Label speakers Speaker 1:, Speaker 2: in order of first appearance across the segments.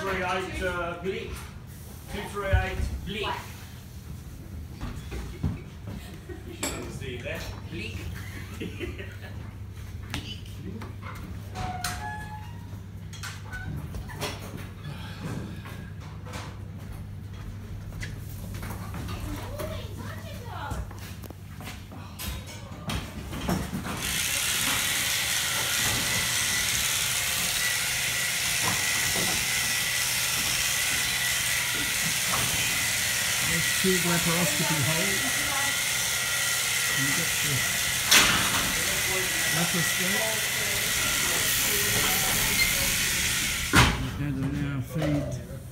Speaker 1: 238 blick. 238 blick. You should understand that. Blick.
Speaker 2: Two laparoscopy holes. And you get the laparoscope. We're going to now feed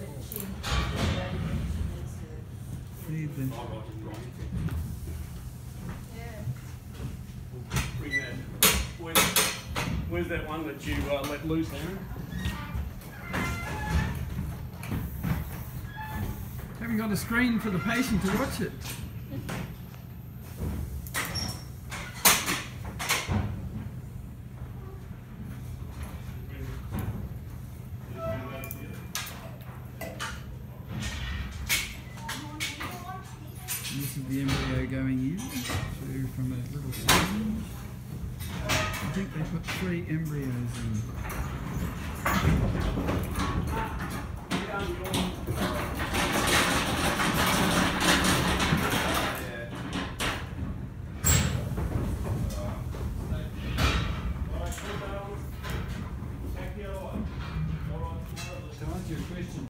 Speaker 2: the
Speaker 1: Bring that. Where's that one that you let loose, Aaron?
Speaker 2: haven't got a screen for the patient to watch it. This is the embryo going in from a little syringe. I think they put 3 embryos in.